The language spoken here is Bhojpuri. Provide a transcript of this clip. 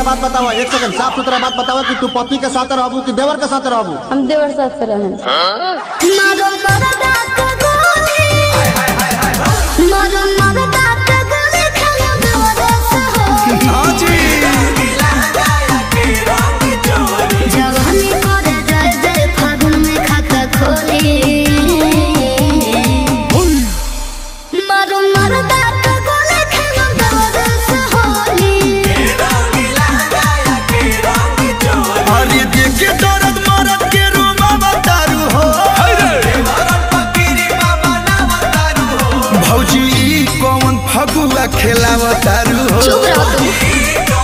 बात बताओ, एक सेकंड साफ सुथरा बात बताओ कि तू पति के साथ रहबू कि देवर के साथ रहबू? हम देवर साथ से रहें। फगुआ खेलावतारू हो।